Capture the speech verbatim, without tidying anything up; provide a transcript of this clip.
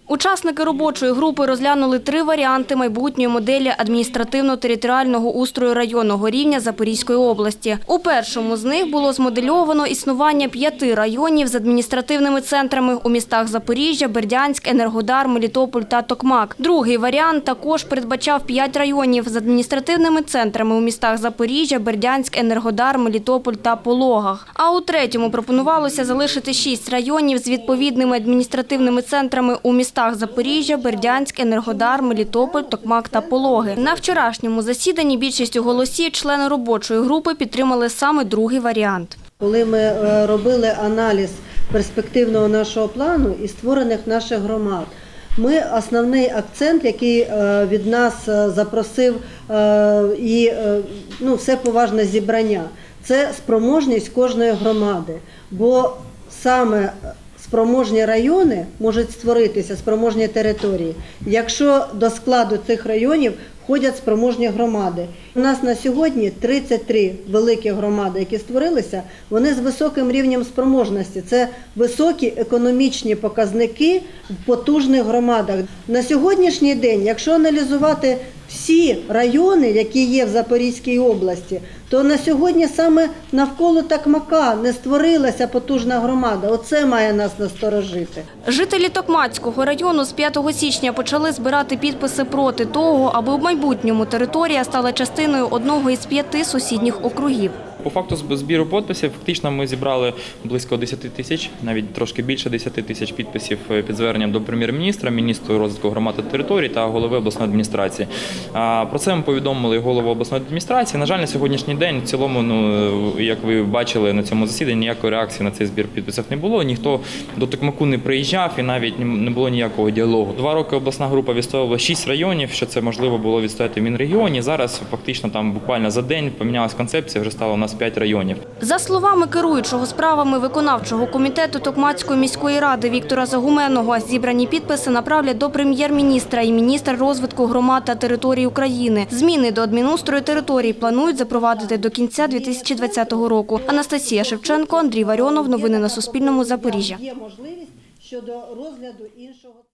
Учасники робочої групи розглянули три варіанти майбутньої моделі адміністративно-територіального устрою районного рівня Запорізької області. У першому з них було змодельовано існування п'яти районів з адміністративними центрами у містах Запоріжжя, Бердянськ, Енергодар, Мелітополь та Токмак. Другий варіант також передбачав п'ять районів з адміністративними центрами у містах Запоріжжя, Бердянськ, Енергодар, Мелітополь та Пологах. А у третьому пропонувалося залишити шість районів з відповідними адміністративними центрами у містах Запоріжжя, Бердянськ, Енергодар, Мелітополь, Токмак та Пологи. На вчорашньому засіданні більшістю голосів члени робочої групи підтримали саме другий варіант. Коли ми робили аналіз перспективного нашого плану і створених наших громад, ми основний акцент, який від нас запросив і ну, все поважне зібрання, це спроможність кожної громади. Бо саме спроможні райони можуть створитися, спроможні території, якщо до складу цих районів входять спроможні громади. У нас на сьогодні тридцять три великі громади, які створилися, вони з високим рівнем спроможності. Це високі економічні показники в потужних громадах. На сьогоднішній день, якщо аналізувати всі райони, які є в Запорізькій області, то на сьогодні саме навколо Токмака не створилася потужна громада. Оце має нас насторожити. Жителі Токмацького району з п'ятого січня почали збирати підписи проти того, аби в майбутньому територія стала частиною одного із п'яти сусідніх округів. По факту збіру підписів фактично ми зібрали близько десяти тисяч, навіть трошки більше десяти тисяч підписів під зверненням до прем'єр-міністра, міністру розвитку громад та територій та голови обласної адміністрації. Про це ми повідомили голову обласної адміністрації. На жаль, на сьогоднішній день в цілому, ну, як ви бачили на цьому засіданні, ніякої реакції на цей збір підписів не було. Ніхто до Токмаку не приїжджав і навіть не було ніякого діалогу. Два роки обласна група відстоювала шість районів, що це можливо було відстояти в Мінрегіоні. Зараз фактично там буквально за день помінялась концепція, вже стало у нас п'ять районів. За словами керуючого справами виконавчого комітету Токмацької міської ради Віктора Загуменного, зібрані підписи направлять до прем'єр-міністра і міністра розвитку громад та територій України. Зміни до адмінустрою територій планують запровадити до кінця дві тисячі двадцятого року. Анастасія Шевченко, Андрій Варіонов. Новини на Суспільному. Запоріжжя. Є можливість щодо розгляду іншого